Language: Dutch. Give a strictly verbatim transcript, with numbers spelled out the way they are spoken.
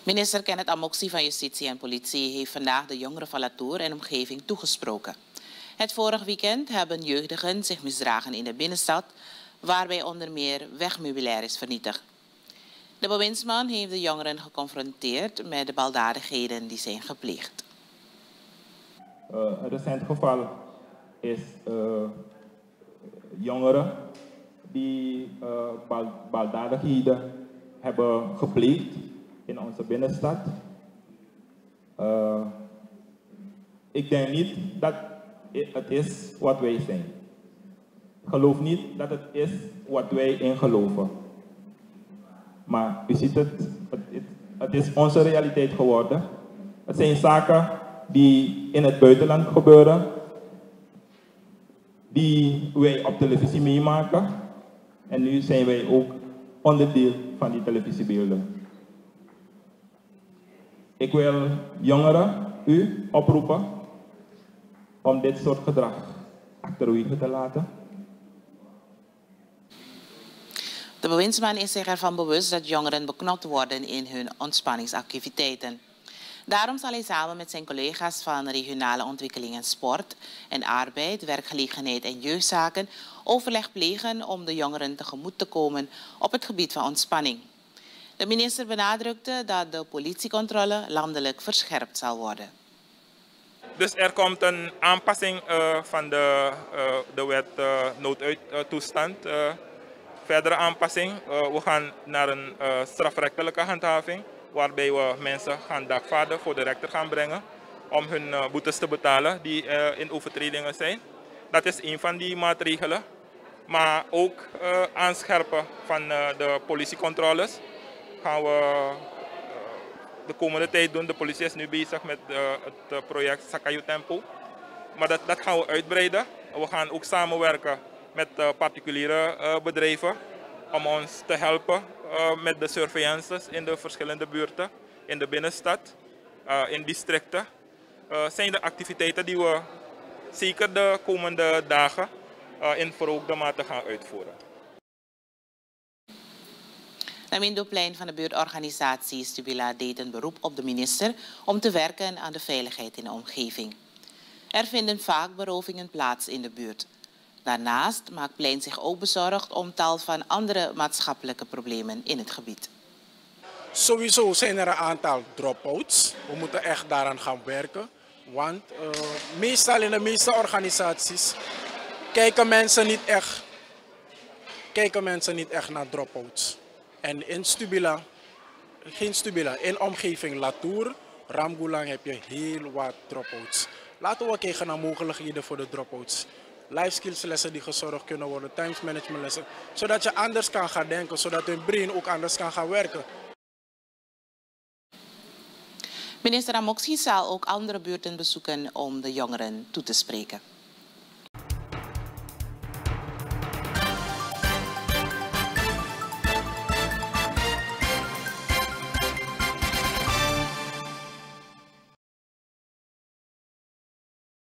Minister Kenneth Amoxi van Justitie en Politie heeft vandaag de jongeren van Latour en omgeving toegesproken. Het vorige weekend hebben jeugdigen zich misdragen in de binnenstad, waarbij onder meer wegmeubilair is vernietigd. De bewindsman heeft de jongeren geconfronteerd met de baldadigheden die zijn gepleegd. Uh, een recent geval is uh, jongeren die uh, bal baldadigheden hebben gepleegd in onze binnenstad. Uh, ik denk niet dat het is wat wij zijn. Ik geloof niet dat het is wat wij in geloven. Maar u ziet het, het, het, het is onze realiteit geworden. Het zijn zaken die in het buitenland gebeuren, die wij op televisie meemaken. En nu zijn wij ook onderdeel van die televisiebeelden. Ik wil jongeren, u, oproepen om dit soort gedrag achterwege te laten. De bewindsman is zich ervan bewust dat jongeren beknopt worden in hun ontspanningsactiviteiten. Daarom zal hij samen met zijn collega's van regionale ontwikkeling en sport en arbeid, werkgelegenheid en jeugdzaken overleg plegen om de jongeren tegemoet te komen op het gebied van ontspanning. De minister benadrukte dat de politiecontrole landelijk verscherpt zal worden. Dus er komt een aanpassing uh, van de, uh, de wet uh, noodtoestand. Uh, verdere aanpassing. Uh, we gaan naar een uh, strafrechtelijke handhaving, waarbij we mensen gaan dagvaarden voor de rechter gaan brengen om hun uh, boetes te betalen die uh, in overtredingen zijn. Dat is een van die maatregelen. Maar ook uh, aanscherpen van uh, de politiecontroles gaan we uh, de komende tijd doen. De politie is nu bezig met uh, het uh, project Sakayu Tempo. Maar dat, dat gaan we uitbreiden. We gaan ook samenwerken met uh, particuliere uh, bedrijven om ons te helpen uh, met de surveillances in de verschillende buurten, in de binnenstad, uh, in districten. Uh, zijn de activiteiten die we zeker de komende dagen uh, in verhoogde mate gaan uitvoeren. Namindo Plein van de buurtorganisatie Stubila deed een beroep op de minister om te werken aan de veiligheid in de omgeving. Er vinden vaak berovingen plaats in de buurt. Daarnaast maakt Plein zich ook bezorgd om tal van andere maatschappelijke problemen in het gebied. Sowieso zijn er een aantal drop-outs. We moeten echt daaraan gaan werken. Want uh, meestal in de meeste organisaties kijken mensen niet echt, kijken mensen niet echt naar drop-outs. En in Stubila, geen Stubila, in omgeving Latour, Ramgulang heb je heel wat drop-outs. Laten we kijken naar mogelijkheden voor de drop-outs. Life skills lessen die gezorgd kunnen worden, times management lessen. Zodat je anders kan gaan denken, zodat je brein ook anders kan gaan werken. Minister Amoxi zal ook andere buurten bezoeken om de jongeren toe te spreken.